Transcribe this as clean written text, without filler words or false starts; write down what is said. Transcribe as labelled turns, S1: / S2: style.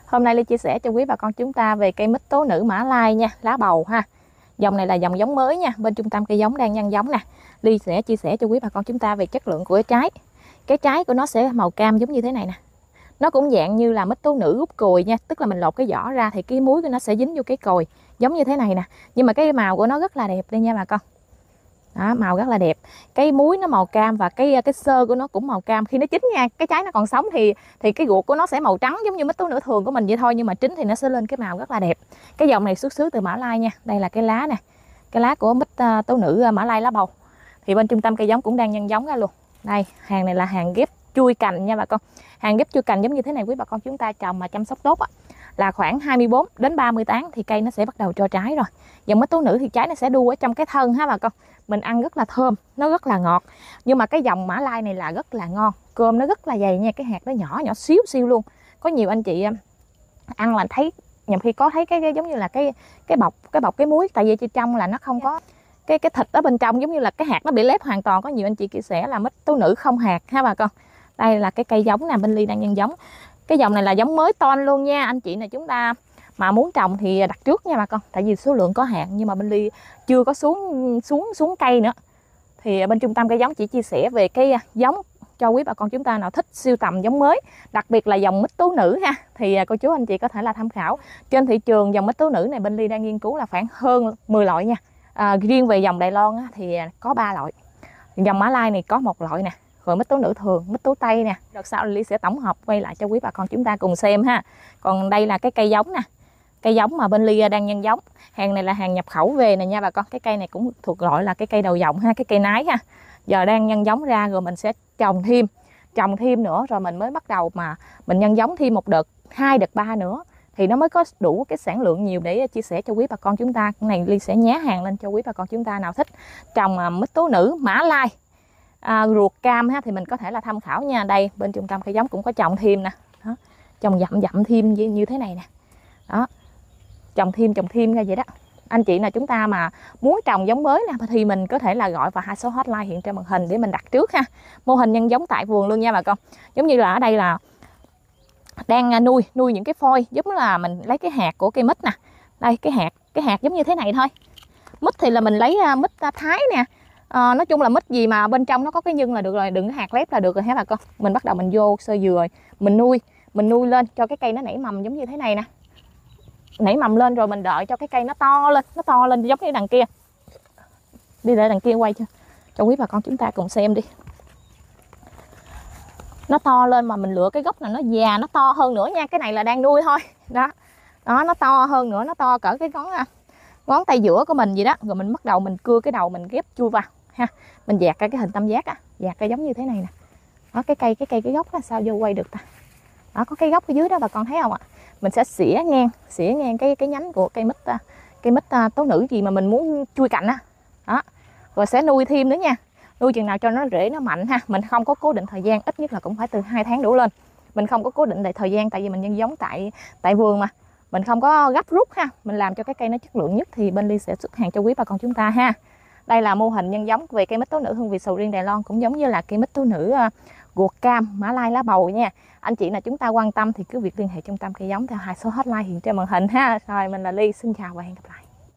S1: Hôm nay Ly chia sẻ cho quý bà con chúng ta về cây mít tố nữ Mã Lai nha, lá bầu ha. Dòng này là dòng giống mới nha, bên trung tâm cây giống đang nhân giống nè. Ly sẽ chia sẻ cho quý bà con chúng ta về chất lượng của trái. Cái trái của nó sẽ màu cam giống như thế này nè. Nó cũng dạng như là mít tố nữ rút cồi nha, tức là mình lột cái vỏ ra thì cái muối của nó sẽ dính vô cái cồi giống như thế này nè. Nhưng mà cái màu của nó rất là đẹp đây nha bà con. Đó, màu rất là đẹp. Cái muối nó màu cam và cái xơ của nó cũng màu cam. Khi nó chín nha, cái trái nó còn sống thì cái ruột của nó sẽ màu trắng giống như mít tố nữ thường của mình vậy thôi, nhưng mà chín thì nó sẽ lên cái màu rất là đẹp. Cái dòng này xuất xứ từ Mã Lai nha. Đây là cái lá nè. Cái lá của mít tố nữ Mã Lai lá bầu. Thì bên trung tâm cây giống cũng đang nhân giống ra luôn. Đây, hàng này là hàng ghép chui cành nha bà con. Hàng ghép chui cành giống như thế này quý bà con chúng ta trồng mà chăm sóc tốt á, là khoảng 24 đến 30 tháng thì cây nó sẽ bắt đầu cho trái rồi. Dòng mít tố nữ thì trái nó sẽ đu ở trong cái thân ha bà con. Mình ăn rất là thơm, nó rất là ngọt. Nhưng mà cái dòng Mã Lai này là rất là ngon. Cơm nó rất là dày nha, cái hạt nó nhỏ nhỏ xíu xiu luôn. Có nhiều anh chị ăn là thấy nhầm khi có thấy cái giống như là cái bọc cái muối, tại vì trên trong là nó không có cái thịt ở bên trong, giống như là cái hạt nó bị lép hoàn toàn. Có nhiều anh chị chia sẻ là mít tố nữ không hạt ha bà con. Đây là cái cây giống nè, bên Ly đang nhân giống. Cái dòng này là giống mới ton luôn nha. Anh chị này chúng ta mà muốn trồng thì đặt trước nha bà con, tại vì số lượng có hạn. Nhưng mà bên Ly chưa có xuống cây nữa. Thì bên trung tâm cây giống chỉ chia sẻ về cái giống cho quý bà con chúng ta nào thích sưu tầm giống mới, đặc biệt là dòng mít tố nữ ha, thì cô chú anh chị có thể là tham khảo. Trên thị trường dòng mít tố nữ này bên Ly đang nghiên cứu là khoảng hơn 10 loại nha. Riêng về dòng Đài Loan thì có 3 loại. Dòng Mã Lai này có 1 loại nè. Rồi mít tố nữ thường, mít tố Tây nè. Đợt sau Ly sẽ tổng hợp quay lại cho quý bà con chúng ta cùng xem ha. Còn đây là cái cây giống nè. Cây giống mà bên Ly đang nhân giống. Hàng này là hàng nhập khẩu về nè nha bà con. Cái cây này cũng thuộc loại là cái cây đầu dòng ha, cái cây nái ha. Giờ đang nhân giống ra rồi mình sẽ trồng thêm nữa, rồi mình mới bắt đầu mà mình nhân giống thêm một đợt, 2 đợt 3 nữa thì nó mới có đủ cái sản lượng nhiều để chia sẻ cho quý bà con chúng ta. Cái này Ly sẽ nhá hàng lên cho quý bà con chúng ta nào thích trồng mít tố nữ Mã Lai ruột cam ha, thì mình có thể là tham khảo nha. Đây bên trung tâm cây giống cũng có trồng thêm nè. Đó, trồng dặm thêm như thế này nè. Đó, trồng thêm ra vậy đó. Anh chị nào chúng ta mà muốn trồng giống mới nè thì mình có thể là gọi vào 2 số hotline hiện trên màn hình để mình đặt trước ha. Mô hình nhân giống tại vườn luôn nha bà con. Giống như là ở đây là đang nuôi những cái phôi, giống là mình lấy cái hạt của cây mít nè. Đây cái hạt giống như thế này thôi. Mít thì là mình lấy mít Thái nè. Nói chung là mít gì mà bên trong nó có cái nhân là được rồi, đừng có hạt lép là được rồi ha bà con. Mình bắt đầu mình vô sơ dừa, mình nuôi lên cho cái cây nó nảy mầm giống như thế này nè. Nảy mầm lên rồi mình đợi cho cái cây nó to lên giống như đằng kia. Đi để đằng kia quay cho quý bà con chúng ta cùng xem đi. Nó to lên mà mình lựa cái gốc nào nó già, nó to hơn nữa nha. Cái này là đang nuôi thôi. Đó, nó to hơn nữa, nó to cỡ cái ngón tay giữa của mình vậy đó. Rồi mình bắt đầu mình cưa cái đầu mình ghép chui vào ha. Mình dạt cái hình tam giác dạt cái giống như thế này nè. Đó, cái gốc là sao vô quay được ta. Đó, có cái gốc ở dưới đó bà con thấy không ạ? Mình sẽ xỉa ngang cái nhánh của cây mít tố nữ gì mà mình muốn chui cạnh á. Đó. Rồi sẽ nuôi thêm nữa nha. Nuôi chừng nào cho nó rễ nó mạnh ha. Mình không có cố định thời gian, ít nhất là cũng phải từ 2 tháng đổ lên. Mình không có cố định lại thời gian, tại vì mình nhân giống tại vườn mà. Mình không có gấp rút ha. Mình làm cho cái cây nó chất lượng nhất thì bên Ly sẽ xuất hàng cho quý bà con chúng ta ha. Đây là mô hình nhân giống về cây mít tố nữ hương vị sầu riêng Đài Loan, cũng giống như là cây mít tố nữ ruột cam Mã Lai lá bầu nha. Anh chị nào chúng ta quan tâm thì cứ việc liên hệ trung tâm cây giống theo 2 số hotline hiện trên màn hình ha. Rồi mình là Ly, xin chào và hẹn gặp lại.